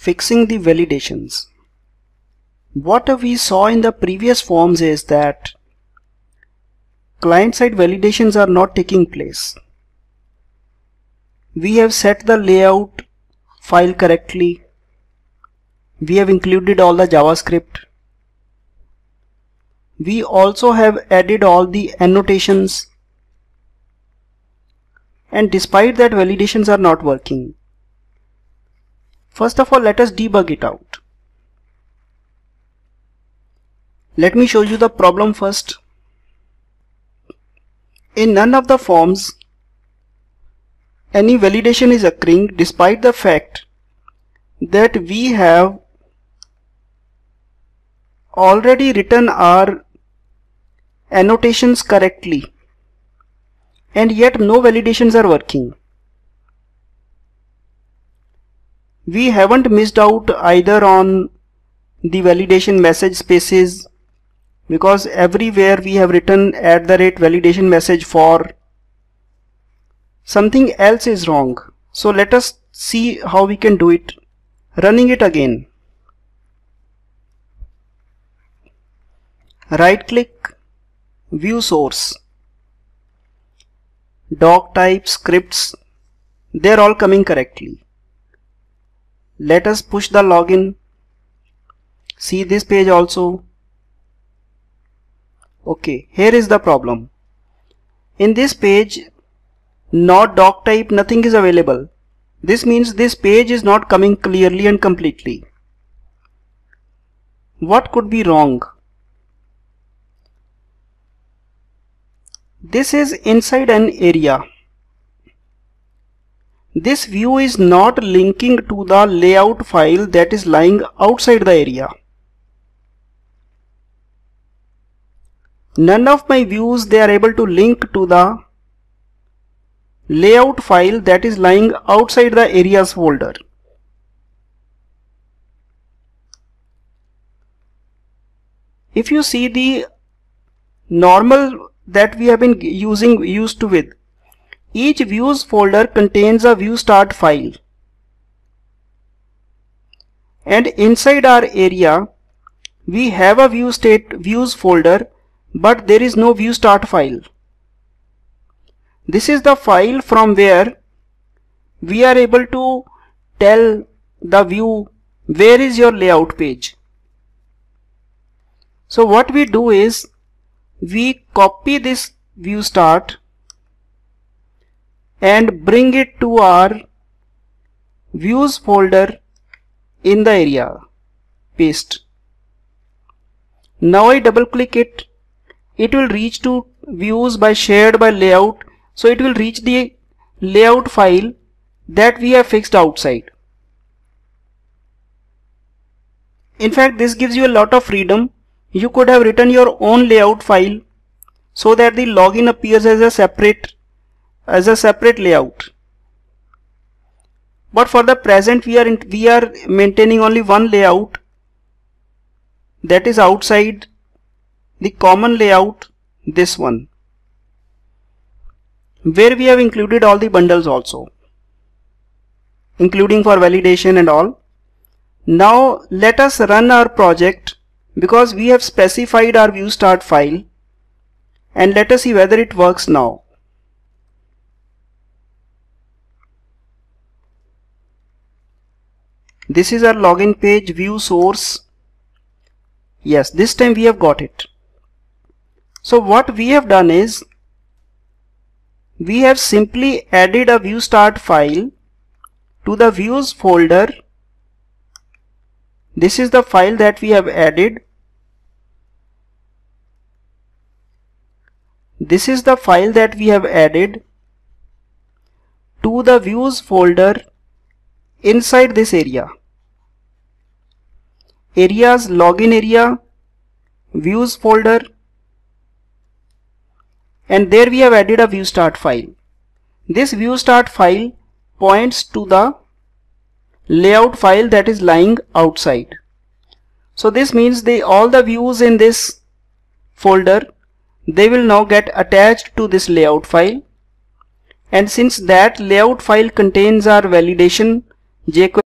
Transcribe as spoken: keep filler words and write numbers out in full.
Fixing the validations. What we saw in the previous forms is that client-side validations are not taking place. We have set the layout file correctly. We have included all the JavaScript. We also have added all the annotations. And despite that, validations are not working. First of all, let us debug it out. Let me show you the problem first. In none of the forms, any validation is occurring despite the fact that we have already written our annotations correctly, and yet no validations are working. We haven't missed out either on the validation message spaces, because everywhere we have written at the rate validation message for. Something else is wrong. So let us see how we can do it. Running it again. Right click, view source. Doc type, scripts, they're all coming correctly. Let us push the login. See this page also. Okay, here is the problem. In this page, not doc type, nothing is available. This means this page is not coming clearly and completely. What could be wrong? This is inside an area. This view is not linking to the layout file that is lying outside the area. None of my views, they are able to link to the layout file that is lying outside the areas folder. If you see the normal that we have been using used to with, each views folder contains a view start file, and inside our area we have a view state views folder, but there is no view start file. This is the file from where we are able to tell the view where is your layout page. So what we do is we copy this view start and bring it to our views folder in the area. Paste. Now I double click it. It will reach to views by shared by layout. So it will reach the layout file that we have fixed outside. In fact, this gives you a lot of freedom. You could have written your own layout file so that the login appears as a separate as a separate layout. But for the present, we are in, we are maintaining only one layout, that is outside the common layout, this one, where we have included all the bundles also, including for validation and all. Now let us run our project, because we have specified our view start file, and let us see whether it works now. This is our login page, view source. Yes, this time we have got it. So what we have done is we have simply added a view start file to the views folder. This is the file that we have added. This is the file that we have added to the views folder inside this area. Areas, login area, views folder, and there we have added a view start file. This view start file points to the layout file that is lying outside. So this means they all the views in this folder, they will now get attached to this layout file, and since that layout file contains our validation jQuery